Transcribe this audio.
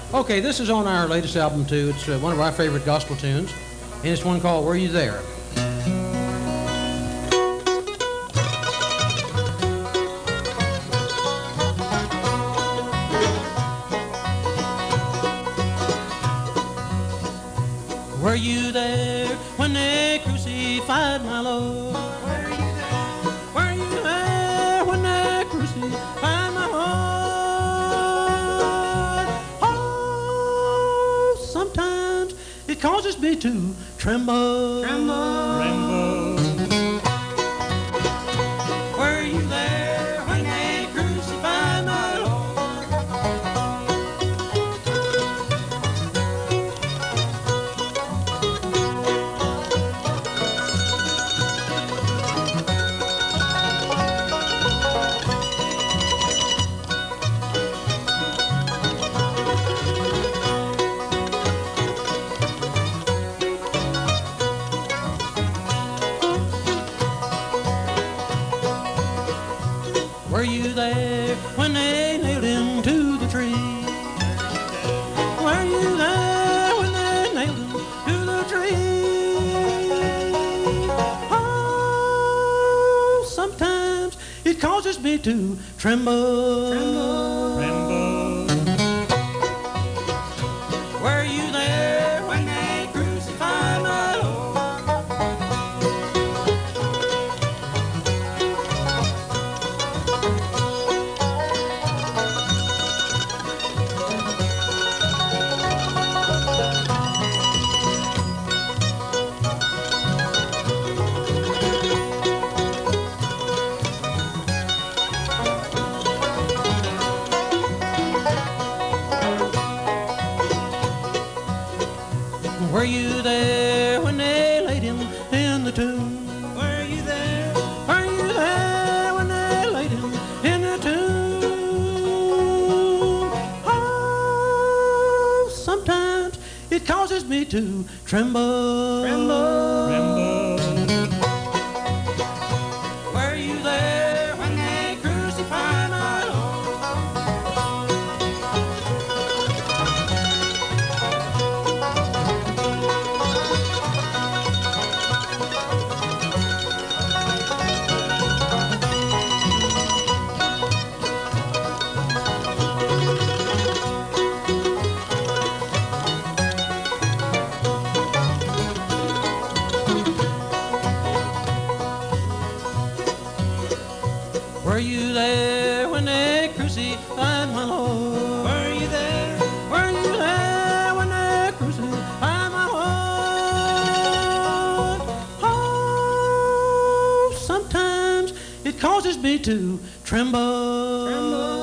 Okay, this is on our latest album too. It's one of our favorite gospel tunes, and it's one called "Were You There?" Were you there when they crucified my Lord? Were you there? Were you there when they crucified my Lord? Oh, sometimes it causes me to tremble. Tremble. Tremble. Were you there when they crucified my Lord? Were you there when they nailed him to the tree? Were you there when they nailed him to the tree? Oh, sometimes it causes me to tremble. Tremble. Tremble. Were you there when they crucified my Lord? Were you there when they laid him in the tomb? Were you there? Were you there when they laid him in the tomb? Oh, sometimes it causes me to tremble. Tremble. Tremble. Were you there when they crucified my Lord? Were you there when they crucified my Lord? Were you there? Were you there when they crucified my Lord? Oh, sometimes it causes me to tremble. Tremble.